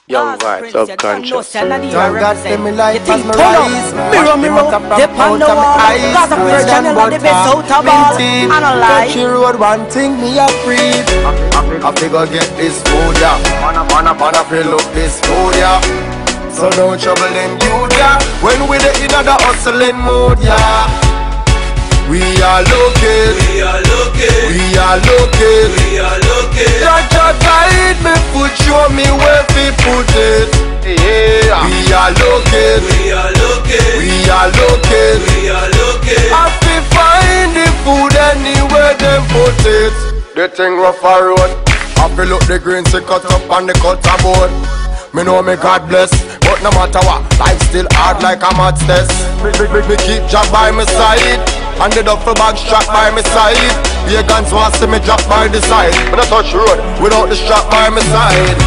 Young vibe, subconscious. Thank God for me life as my rise. Mirror, dip on the wall. Cause I'm rich and I'm the best out of all. Touchy road, one thing me a breathe. I figure get this food, yeah. Wanna fill up this food, yeah. So don't trouble them you, yeah. When we the inna the hustling mood, yeah. We are looking, we are looking, we are looking, we are looking. Jah guide me, foot show me where we put it. Yeah. We are looking, we are looking, we are looking, we are looking. I fi find the food anywhere them put it. The thing rough a road. I fi look the green se cut up on the cutter board. Me know me God bless, but no matter what, life still hard like a mad test. Me keep job by my side, and the duffel bag strapped by my side. Pagans want see me drop by the side, but I touch road without the strap by my side.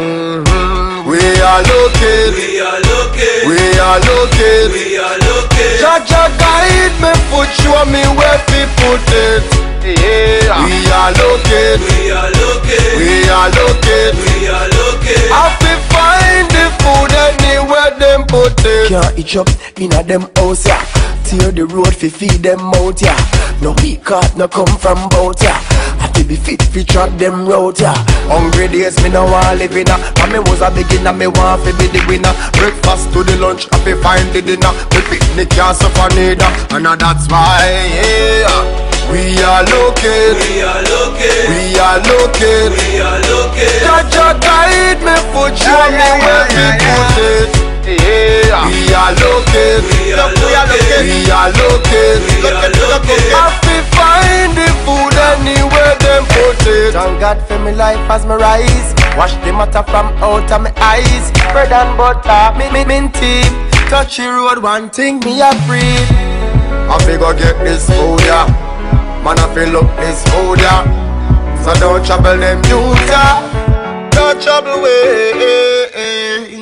We are looking, we are looking, we are looking, we are looking. Jah guide me, foot show me where we put it. Yeah. We are looking, we are looking, we are looking, we are looking. I fi find the food anywhere them put it. Can't itch up inna them house, yeah. Tear the road fi feed them out, yeah. No weak heart no come from bout, yeah. I fi be fit fi track them road, yeah. Hungry days me no want live inna. And me was a beginner, me want fi be the winner. Breakfast to the lunch, I fi find the dinner. Me picnic can't suffer neither, and that's why, yeah. We are looking, we are looking, we are looking, we are looking. Jah guide me, foot show me where we put it. Yeah. We are looking, we are looking, we are looking, we are looking. I fi find the food anywhere them put it. Thank God for me life as me rise. Wash the matter from out of my eyes. Bread and butter, minty. Touchy road, one thing me a breathe. I figure get this food, yeah. Man, I fill up this food, yeah. So don't trouble them youth, yeah. Don't trouble way.